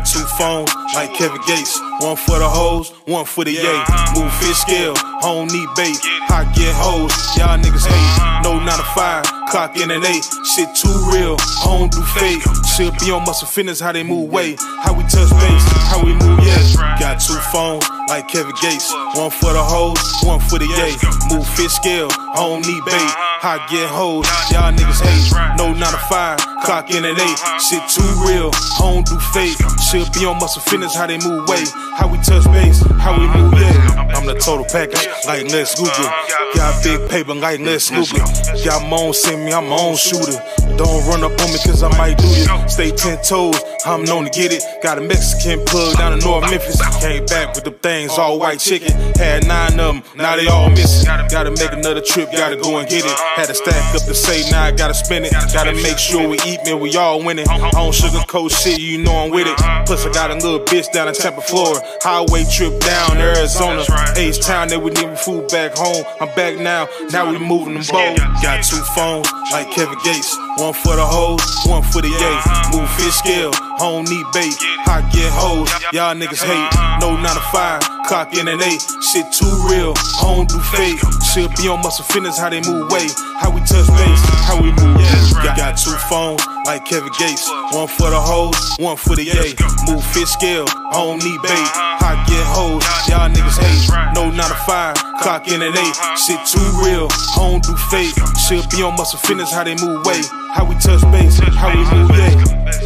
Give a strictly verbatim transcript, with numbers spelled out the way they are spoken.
Got two phones, like Kevin Gates. One for the hoes, one for the yay. Move fish scale, I don't need bait. I get hoes, y'all niggas hate. No nine to five, clock in an eight. Shit too real, I don't do fake. Should be on muscle fitness, how they move weight. How we touch base, how we move, yeah. Got two phones, like Kevin Gates. One for the hoes, one for the yay. Move fish scale, I don't need bait. I get hoes, y'all niggas hate. No nine to five, clock in at eight. Shit too real, I don't do fake. Should be on muscle fitness, how they move weight. How we touch base, how we move, yeah. I'm the total package, like let's Google. Got big paper, like let's Google. Y'all moan send me, I'm my own shooter. Don't run up on me cause I might do you. Stay ten toes, I'm known to get it. Got a Mexican plug down in North Memphis. Came back with them things, all white chicken. Had nine of them, now they all missing. Gotta make another trip, gotta go and get it. Had to stack up to say, now I gotta spend it. Gotta make sure we eat, man, we all winning. I don't sugarcoat shit, you know I'm with it. Plus I got a little bitch down in Tampa, Florida. Highway trip down Arizona. H-Town, they would need food back home. I'm back now, now we moving them bold. Got two phones, like Kevin Gates. One for the hoes, one for the yay. Move fish scale, I don't need bait. I get hoes, y'all niggas hate. No nine to five, clock in at eight. Shit too real, I don't do fake. Should be on muscle fitness, how they move weight. How we touch base, how we move, yeah. Got two phones, like Kevin Gates. One for the hoes, one for the yay. Move fish scale, I don't need bait. I get hoes, y'all niggas hate. No nine to five, clock in at eight. Shit too real, I don't do fake. Should be on muscle fitness, how they move weight. How we touch base, how we move, yeah.